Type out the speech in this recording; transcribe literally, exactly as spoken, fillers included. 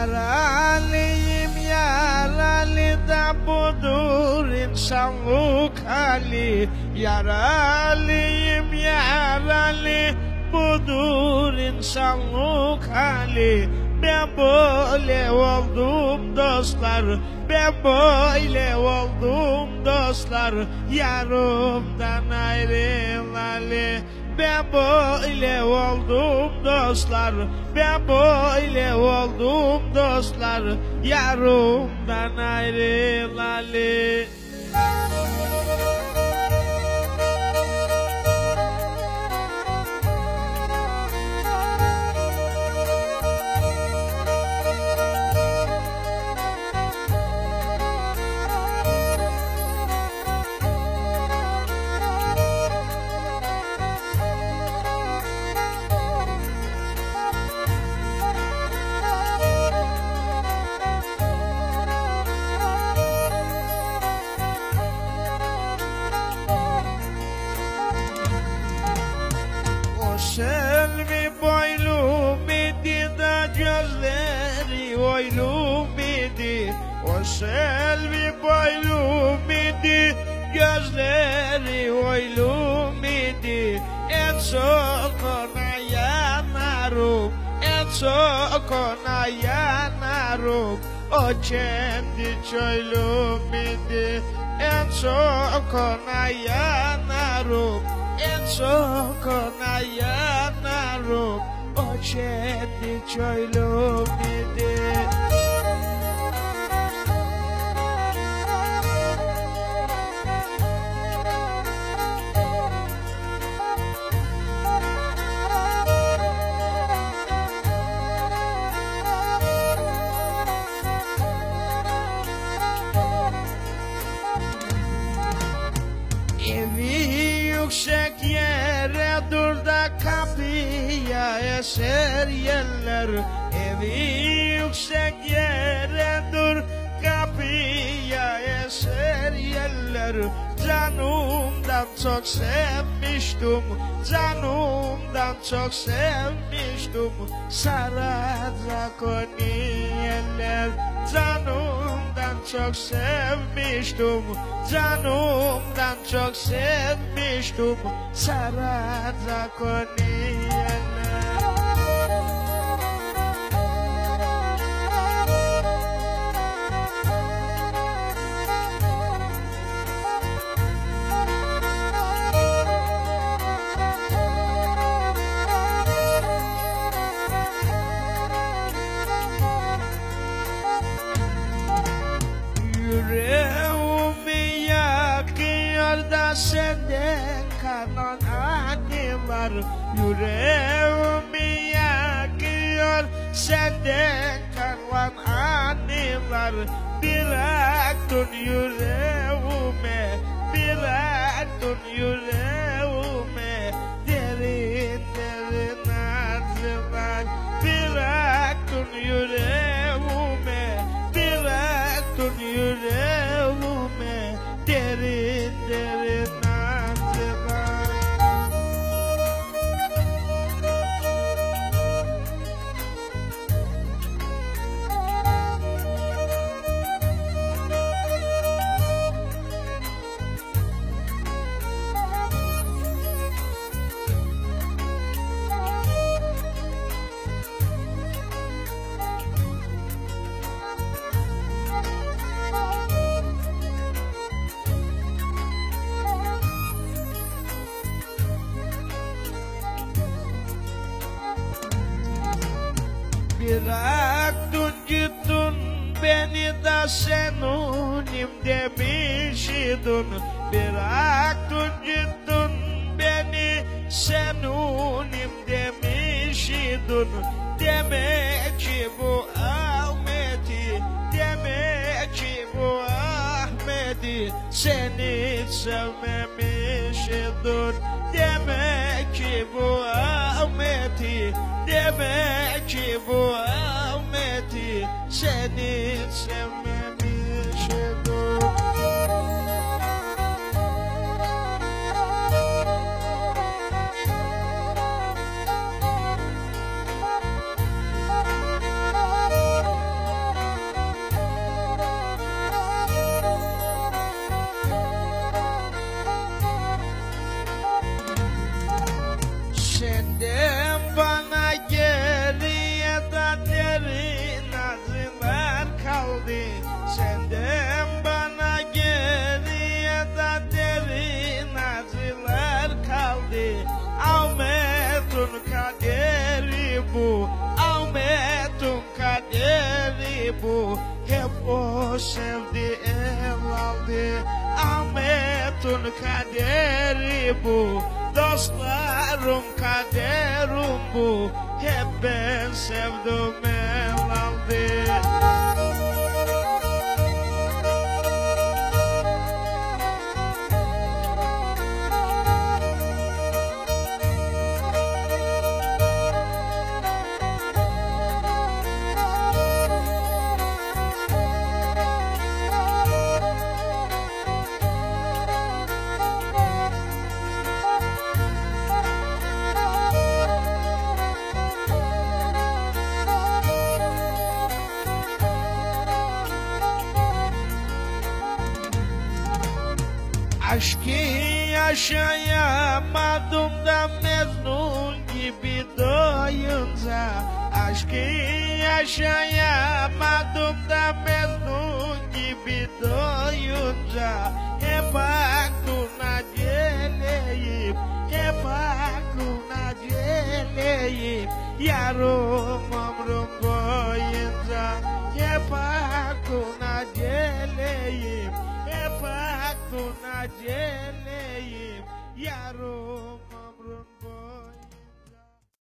Yaralıyım yaralı da budur insanlık hali. Yaralıyım yaralı budur insanlık hali. Ben böyle oldum dostlar, ben böyle oldum dostlar, yarımdan ayrılalı. Ben böyle oldum dostlar, ben böyle oldum dostlar, yarımdan ayrılalı. Selvi boylum idi da gözleri oylum idi. O selvi boylum idi, gözleri oylum idi. En çok ona yanarım, en çok ona yanarım. O kendi çöylüm idi, en çok ona yanarım. En çok ona yanarım, o kendi çöylüm idi. Yüksek yere dur da kapıya eser yeller. Evi yüksek yere dur kapıya eser yeller. Canımdan çok sevmiştim, canımdan çok sevmiştim. Saracak onu eller. Canımdan çok sevmiştim, canımdan çok sevmiştim. Saracak onu eller. Yüreğimi yakıyor da senden kalan anı var. Yüreğimi yakıyor senden kalan anı var. Bıraktın yüreğime, bıraktın yüreğime, derin derin acılar. Bıraktın yüreğime, bıraktın yüreğime, derin derin acılar. Bıraktın gittin beni da senunim demişydin. Bıraktın gittin beni senunim demişydin. Demek ki bu Ahmet'i, demek ki bu Ahmet'i sen hiç sevmemişydin. Demek ki bu Ahmet'i, demek ki bu Ahmet'i sen hiç sevmemişydin. Senden bana geriye de derin acılar kaldı. Senden bana geriye de derin acılar kaldı. Ahmet'in kaderi bu, Ahmet'in kaderi bu. Hep o sevdi el aldı. Ahmet'in kaderi bu, dostlarım kaderim bu. Hep ben sevdim el aldı. Aşkı yaşayamadım da Mecnun gibi doyunca. Aşkı yaşayamadım da Mecnun gibi doyunca. Hep aklına geleyim, hep aklına geleyim. Yarım ömrüm boyunca hep aklına geleyim, hep aklına geleyim. Yarım